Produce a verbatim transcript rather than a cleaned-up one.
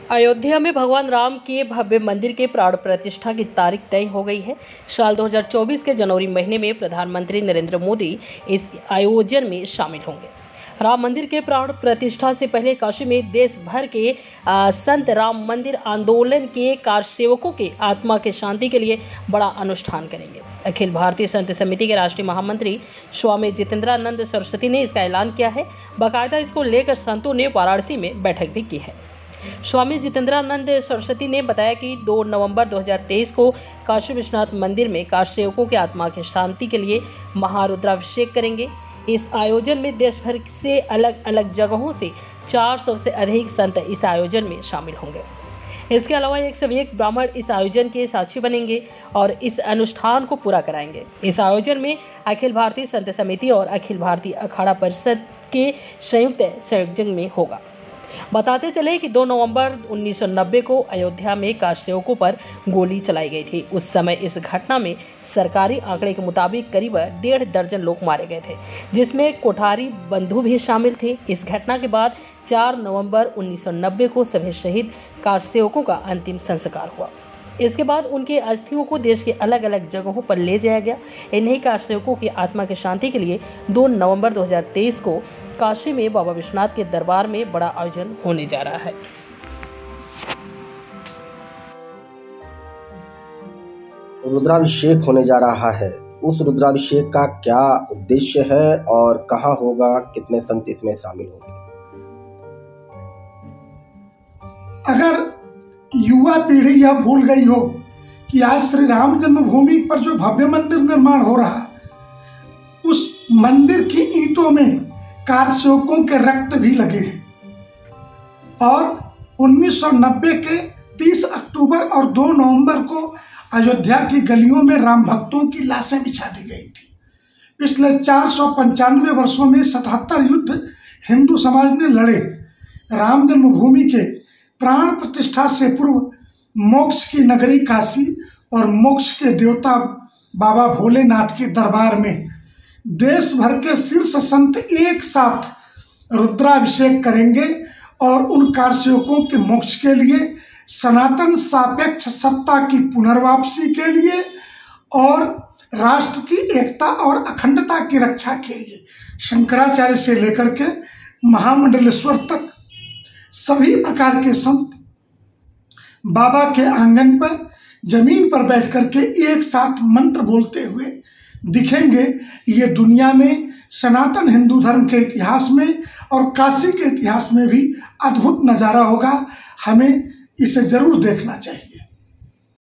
अयोध्या में भगवान राम के भव्य मंदिर के प्राण प्रतिष्ठा की तारीख तय हो गई है। साल दो हज़ार चौबीस के जनवरी महीने में प्रधानमंत्री नरेंद्र मोदी इस आयोजन में शामिल होंगे। राम मंदिर के प्राण प्रतिष्ठा से पहले काशी में देश भर के आ, संत राम मंदिर आंदोलन के कारसेवकों के आत्मा के शांति के लिए बड़ा अनुष्ठान करेंगे। अखिल भारतीय संत समिति के राष्ट्रीय महामंत्री स्वामी जितेंद्रानंद सरस्वती ने इसका ऐलान किया है। बाकायदा इसको लेकर संतों ने वाराणसी में बैठक भी की है। स्वामी जितेंद्रानंद सरस्वती ने बताया कि दो नवंबर दो हज़ार तेईस को काशी विश्वनाथ मंदिर में कारसेवकों के आत्मा की शांति के लिए महारुद्राभिषेक करेंगे। इस आयोजन में देश भर से अलग अलग जगहों से चार सौ से अधिक संत इस आयोजन में शामिल होंगे। इसके अलावा एक सौ एक ब्राह्मण इस आयोजन के साक्षी बनेंगे और इस अनुष्ठान को पूरा कराएंगे। इस आयोजन में अखिल भारतीय संत समिति और अखिल भारतीय अखाड़ा परिषद के संयुक्त संयोजन में होगा। बताते चले कि दो नवंबर उन्नीस सौ नब्बे को अयोध्या में कारसेवकों पर गोली चलाई गई थी। उस समय इस घटना में सरकारी आंकड़े के मुताबिक करीब डेढ़ दर्जन लोग मारे गए थे, जिसमें कोठारी बंधु भी शामिल थे। इस घटना के बाद चार नवंबर उन्नीस सौ नब्बे को सभी शहीद कारसेवकों का अंतिम संस्कार हुआ। इसके बाद उनके अस्थियों को देश के अलग अलग जगहों पर ले जाया गया। इन्हीं कारसेवकों की आत्मा की शांति के लिए दो नवंबर दो हज़ार तेईस को काशी में बाबा विश्वनाथ के दरबार में बड़ा आयोजन होने जा रहा है। रुद्राभिषेक होने जा रहा है। उस रुद्राभिषेक का क्या उद्देश्य है और कहाँ होगा, कितने संत इसमें शामिल होंगे? अगर युवा पीढ़ी यह भूल गई हो कि आज श्री राम जन्मभूमि पर जो भव्य मंदिर निर्माण हो रहा है, उस मंदिर की ईंटों में कारसेवकों के रक्त भी लगे हैं और उन्नीस सौ नब्बे के तीस अक्टूबर और दो नवंबर को अयोध्या की गलियों में राम भक्तों की लाशें बिछा दी गई थी। पिछले चार सौ पंचानवे वर्षों में सतहत्तर युद्ध हिंदू समाज ने लड़े। राम जन्मभूमि के प्राण प्रतिष्ठा से पूर्व मोक्ष की नगरी काशी और मोक्ष के देवता बाबा भोलेनाथ के दरबार में देश भर के शीर्ष संत एक साथ रुद्राभिषेक करेंगे और उन कारसेवकों के मोक्ष के लिए, सनातन सापेक्ष सत्ता की पुनर्वापसी के लिए और राष्ट्र की एकता और अखंडता की रक्षा के लिए शंकराचार्य से लेकर के महामंडलेश्वर तक सभी प्रकार के संत बाबा के आंगन पर जमीन पर बैठ करके एक साथ मंत्र बोलते हुए दिखेंगे। ये दुनिया में सनातन हिंदू धर्म के इतिहास में और काशी के इतिहास में भी अद्भुत नज़ारा होगा। हमें इसे जरूर देखना चाहिए।